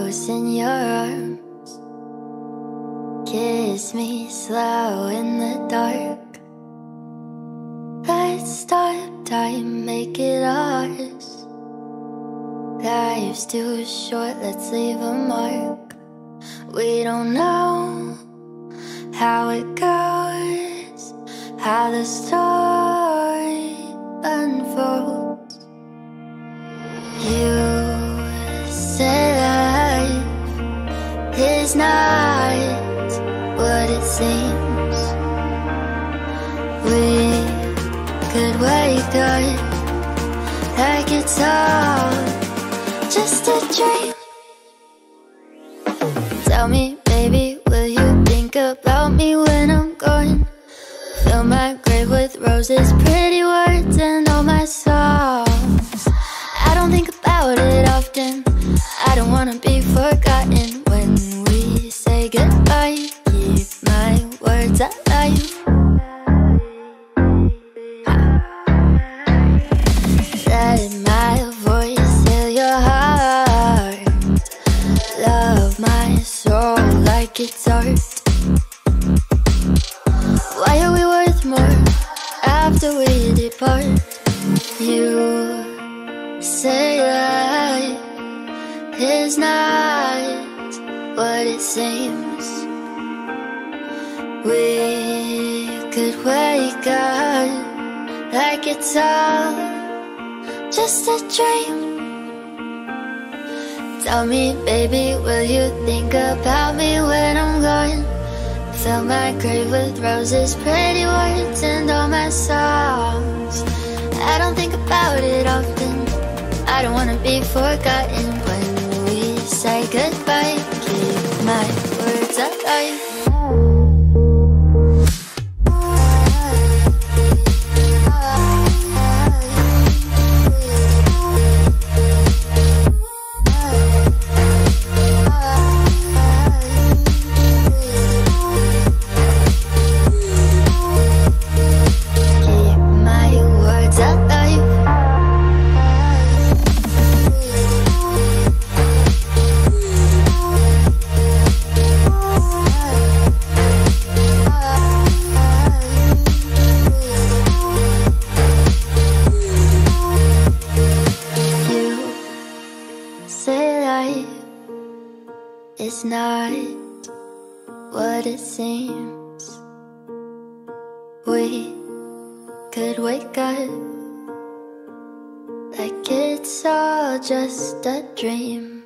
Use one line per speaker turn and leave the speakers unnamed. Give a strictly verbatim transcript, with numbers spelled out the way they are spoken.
close in your arms. Kiss me slow in the dark. Let's stop time, make it ours. Life's too short, let's leave a mark. We don't know how it goes, how the story unfolds. You say life is not what it seems. We could wake up like it's all just a dream. Tell me, baby, will you think about me when I'm gone? Fill my grave with roses, pretty words, and all my songs. I don't think about it often. I don't wanna be forgotten when we say goodbye. Keep my words alive. Let my voice heal your heart. Love my soul like it's art. Why are we worth more after we depart? You say life is not what it seems. We could wake up like it's all just a dream. Tell me, baby, will you think about me when I'm gone? Fill my grave with roses, pretty words, and all my songs. I don't think about it often. I don't wanna be forgotten when we say goodbye. Keep my words alive. It's not what it seems. We could wake up like it's all just a dream.